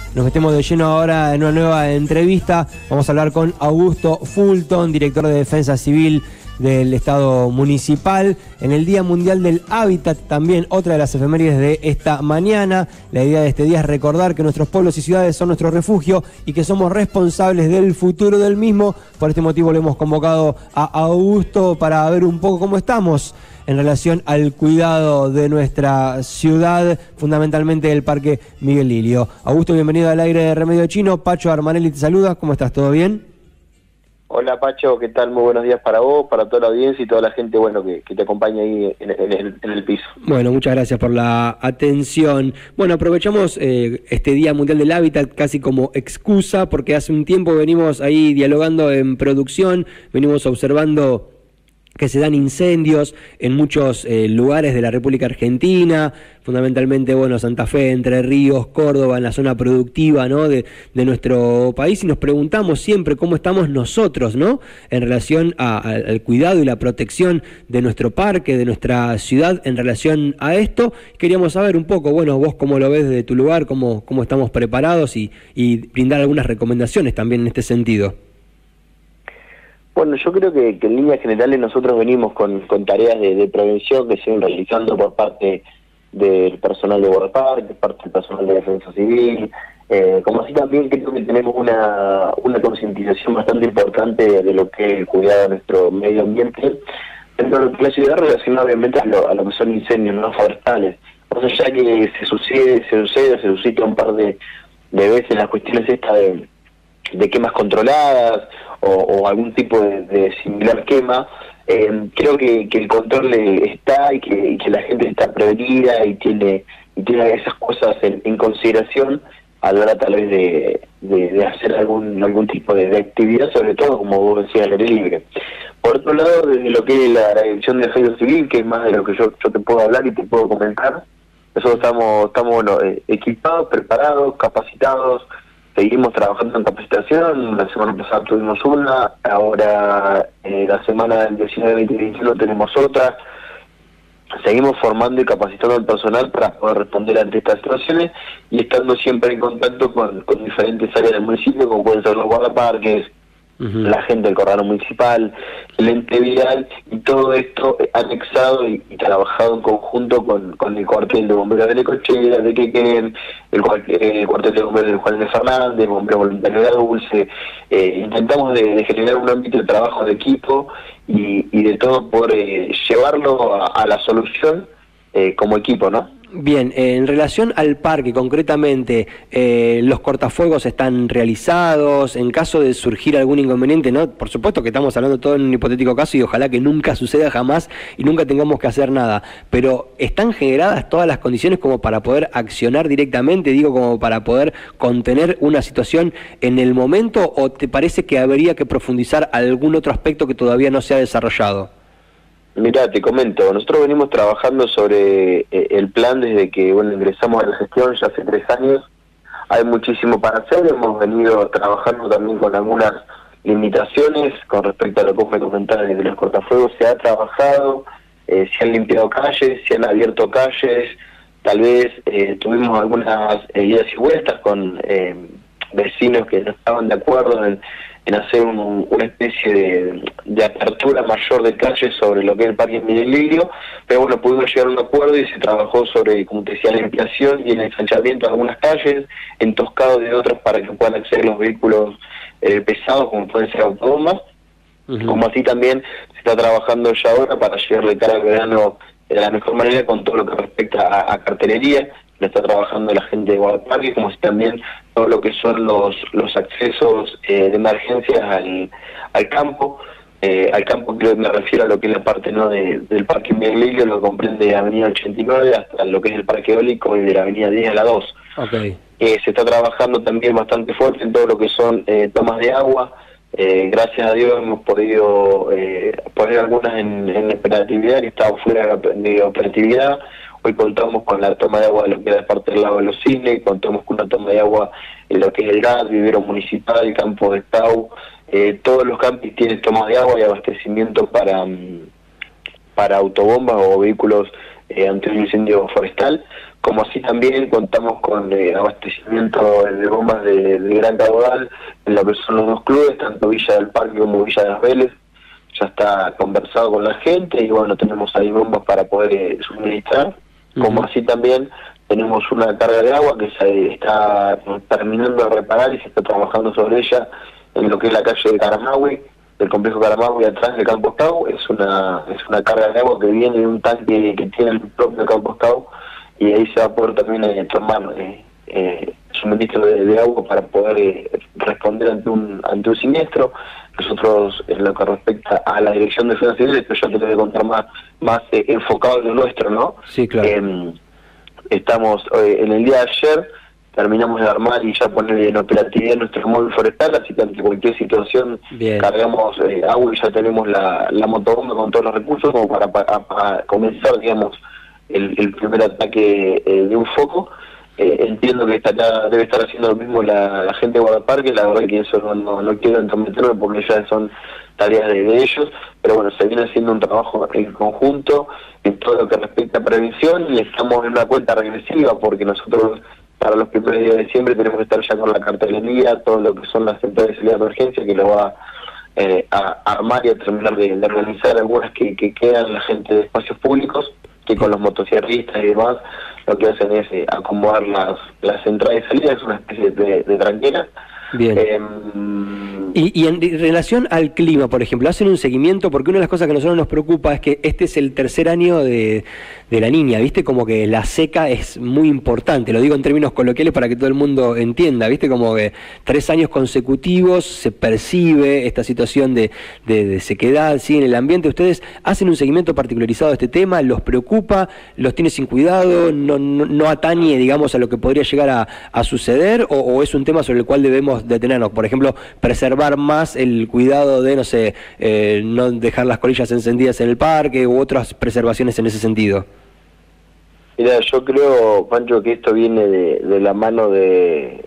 nos metemos de lleno ahora en una nueva entrevista. Vamos a hablar con Augusto Fulton, director de Defensa Civil del Estado Municipal, en el Día Mundial del Hábitat, también otra de las efemérides de esta mañana. La idea de este día es recordar que nuestros pueblos y ciudades son nuestro refugio y que somos responsables del futuro del mismo. Por este motivo le hemos convocado a Augusto para ver un poco cómo estamos en relación al cuidado de nuestra ciudad, fundamentalmente el Parque Miguel Lilio. Augusto, bienvenido al aire de Remedio Chino. Pacho Armanelli te saluda, ¿cómo estás? ¿Todo bien? Hola Pacho, ¿qué tal? Muy buenos días para vos, para toda la audiencia y toda la gente que te acompaña ahí en el piso. Bueno, muchas gracias por la atención. Bueno, aprovechamos este Día Mundial del Hábitat casi como excusa, porque hace un tiempo venimos ahí dialogando en producción, venimos observando que se dan incendios en muchos lugares de la República Argentina, fundamentalmente, Santa Fe, Entre Ríos, Córdoba, en la zona productiva, ¿no?, de nuestro país, y nos preguntamos siempre cómo estamos nosotros, ¿no?, en relación al cuidado y la protección de nuestro parque, de nuestra ciudad, en relación a esto. Queríamos saber un poco, vos cómo lo ves desde tu lugar, cómo estamos preparados y brindar algunas recomendaciones también en este sentido. Bueno, yo creo que en líneas generales nosotros venimos con tareas de prevención que se van realizando por parte del personal de Guardaparques, por parte del personal de Defensa Civil, como así también creo que tenemos una concientización bastante importante de lo que es el cuidado de nuestro medio ambiente dentro de lo que es la ciudad, relacionado obviamente a lo que son incendios no forestales. O sea, ya que se suscita un par de veces las cuestiones estas de quemas controladas o algún tipo de similar quema, creo que el control está y que la gente está prevenida y tiene esas cosas en consideración a la hora tal vez de hacer algún tipo de actividad, sobre todo, como vos decías, al aire libre. Por otro lado, desde lo que es la Dirección de Defensa Civil, que es más de lo que yo te puedo hablar y te puedo comentar, nosotros estamos equipados, preparados, capacitados. Seguimos trabajando en capacitación. La semana pasada tuvimos una, ahora la semana del 19, 20 y 21 tenemos otra. Seguimos formando y capacitando al personal para poder responder ante estas situaciones y estando siempre en contacto con diferentes áreas del municipio, como pueden ser los guardaparques, la gente del corredor municipal, el ente vial, y todo esto anexado y trabajado en conjunto con el cuartel de bomberos de Necochea, de Quequén, el cuartel de bomberos de Juan de Fernández, bombero voluntario de Dulce. Intentamos de generar un ámbito de trabajo de equipo y de todo por llevarlo a la solución como equipo, ¿no? Bien, en relación al parque concretamente, ¿los cortafuegos están realizados? En caso de surgir algún inconveniente, ¿no? Por supuesto que estamos hablando todo en un hipotético caso y ojalá que nunca suceda jamás y nunca tengamos que hacer nada, pero ¿están generadas todas las condiciones como para poder accionar directamente, como para poder contener una situación en el momento, o te parece que habría que profundizar algún otro aspecto que todavía no se ha desarrollado? Mirá, te comento, nosotros venimos trabajando sobre el plan desde que ingresamos a la gestión ya hace 3 años. Hay muchísimo para hacer, hemos venido trabajando también con algunas limitaciones con respecto a lo que vos me comentabas de los cortafuegos. Se ha trabajado, se han limpiado calles, se han abierto calles, tal vez tuvimos algunas idas y vueltas con vecinos que no estaban de acuerdo en hacer una especie de apertura mayor de calles sobre lo que es el Parque Miguel Lilio, pero pudimos llegar a un acuerdo y se trabajó sobre, como te decía, la ampliación y el ensanchamiento de algunas calles, entoscado de otras para que puedan acceder los vehículos pesados, como pueden ser autobombas, como así también se está trabajando ya ahora para llegarle cara al verano de la mejor manera con todo lo que respecta a cartelería. Lo está trabajando la gente de Guardaparques, como así también todo lo que son los accesos de emergencia al campo. Al campo creo que me refiero a lo que es la parte del Parque Miguel Lilio, lo que comprende Avenida 89 hasta lo que es el Parque Eólico y de la Avenida 10 a la 2. Okay. Se está trabajando también bastante fuerte en todo lo que son tomas de agua. Gracias a Dios hemos podido poner algunas en operatividad y estado fuera de operatividad. Hoy contamos con la toma de agua de lo que es la parte del lago de los Cines, contamos con una toma de agua en lo que es el GAT, vivero municipal, el campo de Tau. Todos los campings tienen toma de agua y abastecimiento para autobombas o vehículos ante un incendio forestal. como así también contamos con abastecimiento de bombas de gran caudal en lo que son los dos clubes, tanto Villa del Parque como Villa de las Vélez. Ya está conversado con la gente y bueno, tenemos ahí bombas para poder suministrar, como así también tenemos una carga de agua que se está terminando de reparar y se está trabajando sobre ella en lo que es la calle de Caramagüe, del complejo Caramagüe, atrás del Campo Estau. Es una carga de agua que viene de un tanque que tiene el propio Campo Estau, y ahí se va a poder también tomar suministro de agua para poder responder ante un siniestro. Nosotros, en lo que respecta a la Dirección de Defensa Civil, esto yo te voy a contar más enfocado en lo nuestro, ¿no? Sí, claro. Estamos, en el día de ayer, terminamos de armar y ya poner en operatividad nuestro móvil forestal, así que ante cualquier situación cargamos agua y ya tenemos la motobomba con todos los recursos como para comenzar, digamos, el primer ataque de un foco. Entiendo que debe estar haciendo lo mismo la gente de Guardaparque. La verdad que eso no quiero entrometerme porque ya son tareas de ellos, pero bueno, se viene haciendo un trabajo en conjunto en todo lo que respecta a prevención, y estamos en una cuenta regresiva porque nosotros para los primeros días de diciembre tenemos que estar ya con la cartelería, todo lo que son las centrales de salida de emergencia, que lo va a armar y a terminar de organizar algunas que quedan la gente de espacios públicos, que con los motosierristas y demás lo que hacen es acomodar las entradas y salidas. Es una especie de tranquera. Bien. Y en relación al clima, por ejemplo, ¿hacen un seguimiento? Porque una de las cosas que a nosotros nos preocupa es que este es el tercer año de la Niña, ¿viste? Como que la seca es muy importante, lo digo en términos coloquiales para que todo el mundo entienda, ¿viste? Como que 3 años consecutivos se percibe esta situación de sequedad, ¿sí? En el ambiente. ¿Ustedes hacen un seguimiento particularizado de este tema? ¿Los preocupa? ¿Los tiene sin cuidado? ¿No atañe, digamos, a lo que podría llegar a suceder? ¿O es un tema sobre el cual debemos detenernos? Por ejemplo, preservar más el cuidado de, no sé, no dejar las colillas encendidas en el parque u otras preservaciones en ese sentido. Mira, yo creo, Pancho, que esto viene de la mano de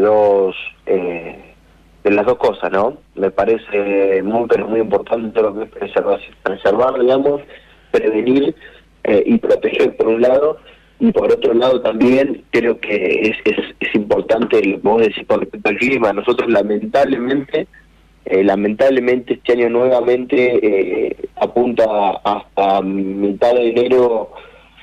las dos cosas, ¿no? Me parece pero muy importante lo que es preservar, digamos, prevenir y proteger por un lado, y por otro lado también creo que es importante lo que vos decís con respecto al clima. Nosotros lamentablemente este año nuevamente apunta hasta mitad de enero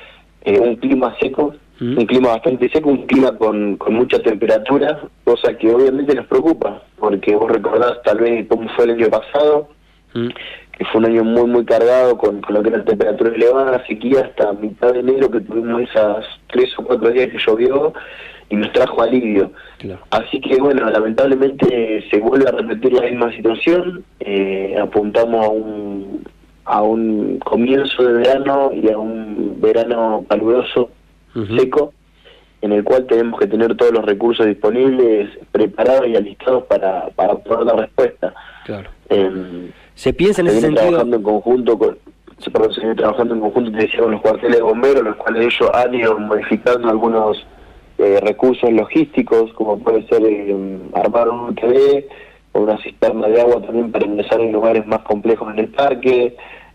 un clima seco, un clima bastante seco, un clima con mucha temperatura, cosa que obviamente nos preocupa, porque vos recordás tal vez cómo fue el año pasado, que fue un año muy cargado con lo que era temperatura elevada, sequía, hasta mitad de enero que tuvimos esas 3 o 4 días que llovió y nos trajo alivio. Claro. Así que bueno, lamentablemente se vuelve a repetir la misma situación. Apuntamos a un comienzo de verano y a un verano caluroso, seco, en el cual tenemos que tener todos los recursos disponibles, preparados y alistados para poder dar respuesta. Claro. ¿Se piensa en ese sentido? Trabajando en conjunto se viene trabajando en conjunto, te decía, con los cuarteles de bomberos, los cuales ellos han ido modificando algunos recursos logísticos, como puede ser armar un UTV o una cisterna de agua también para ingresar en lugares más complejos en el parque,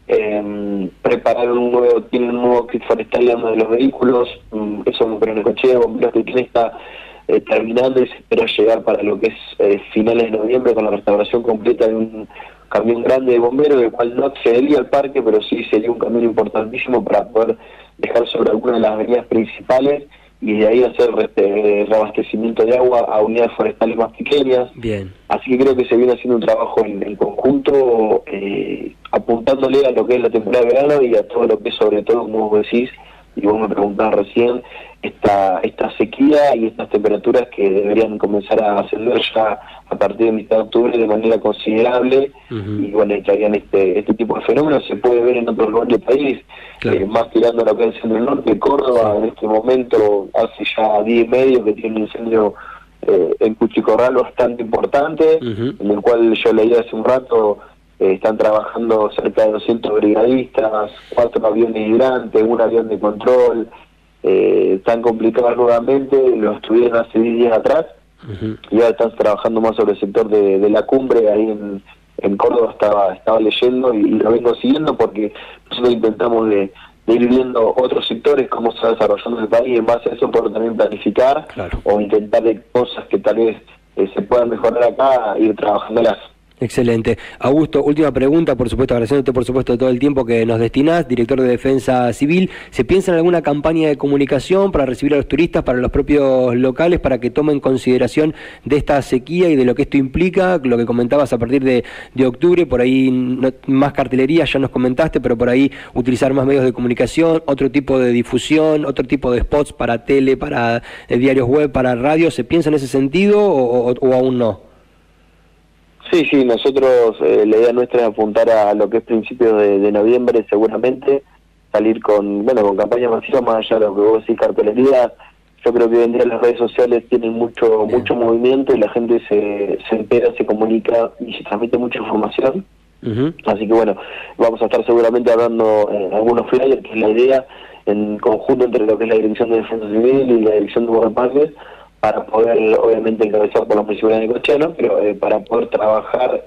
preparar tiene un nuevo kit forestal en uno de los vehículos, eso pero en el coche de bomberos que tiene está terminando y se espera llegar para lo que es finales de noviembre con la restauración completa de un camión grande de bomberos, del cual no accedería al parque, pero sí sería un camión importantísimo para poder dejar sobre alguna de las avenidas principales y de ahí hacer reabastecimiento de agua a unidades forestales más pequeñas. Bien. Así que creo que se viene haciendo un trabajo en conjunto, apuntándole a lo que es la temporada de verano y a todo lo que es, sobre todo, como vos decís, y vos me preguntabas recién, esta sequía y estas temperaturas que deberían comenzar a ascender ya a partir de mitad de octubre de manera considerable. Y bueno, estarían este tipo de fenómenos se puede ver en otros lugares del país. Claro. Más tirando a lo que es en el norte, Córdoba, en este momento hace ya 10 y medio que tiene un incendio en Cuchicorral bastante importante, en el cual yo leí hace un rato, están trabajando cerca de 200 brigadistas, 4 aviones hidrantes, un avión de control. Están complicados nuevamente, lo estuvieron hace 10 días atrás, y ahora están trabajando más sobre el sector de la cumbre, ahí en Córdoba estaba leyendo y lo vengo siguiendo porque nosotros intentamos de de ir viendo otros sectores, cómo se va desarrollando el país, y en base a eso poder también planificar, claro, o intentar de cosas que tal vez se puedan mejorar acá, ir trabajándolas. Excelente. Augusto, última pregunta, por supuesto, agradeciéndote por supuesto todo el tiempo que nos destinás, director de Defensa Civil. ¿Se piensa en alguna campaña de comunicación para recibir a los turistas, para los propios locales, para que tomen consideración de esta sequía y de lo que esto implica? Lo que comentabas a partir de octubre, por ahí más cartelería, ya nos comentaste, pero por ahí utilizar más medios de comunicación, otro tipo de difusión, otro tipo de spots para tele, para diarios web, para radio. ¿Se piensa en ese sentido o aún no? Sí, nosotros la idea nuestra es apuntar a lo que es principios de noviembre, seguramente salir con campaña masiva, más allá de lo que vos decís, cartelería. Yo creo que hoy en día las redes sociales tienen mucho movimiento y la gente se entera, se comunica y se transmite mucha información. Así que vamos a estar seguramente hablando algunos flyers, que es la idea, en conjunto entre lo que es la Dirección de Defensa Civil y la Dirección de Guardaparques, para poder, obviamente, encabezar por la municipalidad de Necochea, ¿no? Pero para poder trabajar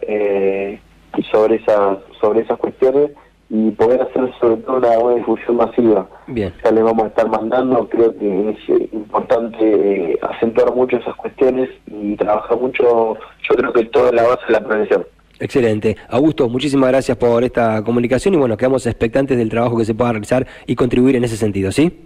sobre esas cuestiones y poder hacer sobre todo una buena difusión masiva. Bien. Ya les vamos a estar mandando, creo que es importante acentuar mucho esas cuestiones y trabajar mucho, yo creo que toda la base de la prevención. Excelente. Augusto, muchísimas gracias por esta comunicación y quedamos expectantes del trabajo que se pueda realizar y contribuir en ese sentido, ¿sí?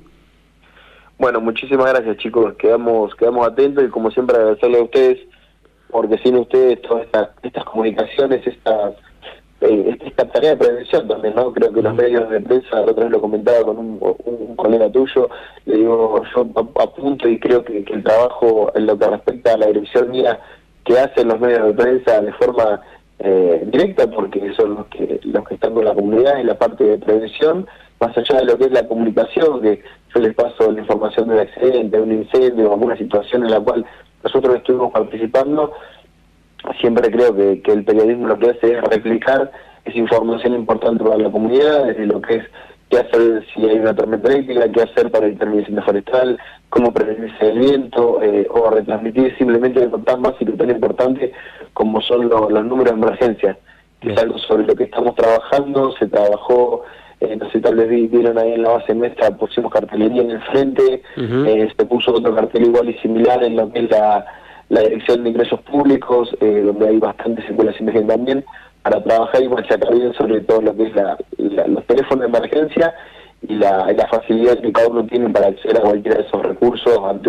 Bueno, muchísimas gracias, chicos, quedamos atentos y como siempre agradecerle a ustedes, porque sin ustedes todas estas comunicaciones, esta tarea de prevención también, ¿no? Creo que los medios de prensa, la otra vez lo comentaba con un colega tuyo, le digo, yo apunto y creo que el trabajo en lo que respecta a la dirección mía que hacen los medios de prensa de forma directa, porque son los que están con la comunidad en la parte de prevención, más allá de lo que es la comunicación, que yo les paso la información de un accidente, de un incendio, alguna situación en la cual nosotros estuvimos participando. Siempre creo que el periodismo lo que hace es replicar esa información importante para la comunidad, desde lo que es qué hacer si hay una tormenta eléctrica, qué hacer para evitar el incendio forestal, cómo prevenirse del viento, o retransmitir simplemente algo tan básico y tan importante como son los números de emergencia, que es algo sobre lo que estamos trabajando. Se trabajó, no sé, tal vez vieron ahí en la base nuestra, pusimos cartelería en el frente, se puso otro cartel igual y similar en lo que es la Dirección de Ingresos Públicos, donde hay bastante circulación de gente también, para trabajar y machacar bien sobre todo lo que es los teléfonos de emergencia y la facilidad que cada uno tiene para acceder a cualquiera de esos recursos ante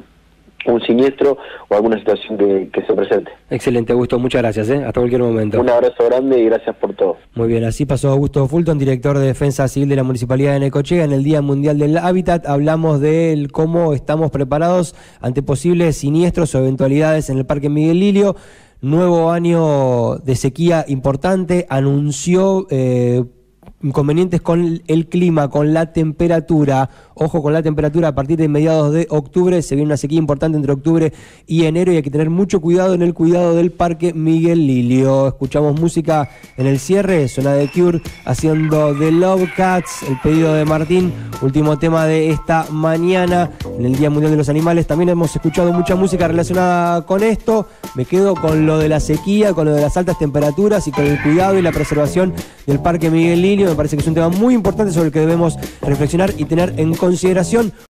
un siniestro o alguna situación que se presente. Excelente, Augusto, muchas gracias, hasta cualquier momento. Un abrazo grande y gracias por todo. Muy bien, así pasó Augusto Fulton, director de Defensa Civil de la Municipalidad de Necochea. En el Día Mundial del Hábitat hablamos de cómo estamos preparados ante posibles siniestros o eventualidades en el Parque Miguel Lilio. Nuevo año de sequía importante, anunció inconvenientes con el clima, con la temperatura. Ojo con la temperatura, a partir de mediados de octubre se viene una sequía importante entre octubre y enero y hay que tener mucho cuidado en el cuidado del Parque Miguel Lilio. Escuchamos música en el cierre, suena de Cure haciendo The Love Cats, el pedido de Martín, último tema de esta mañana en el Día Mundial de los Animales. También hemos escuchado mucha música relacionada con esto. Me quedo con lo de la sequía, con lo de las altas temperaturas y con el cuidado y la preservación del Parque Miguel Lilio. Me parece que es un tema muy importante sobre el que debemos reflexionar y tener en consideración.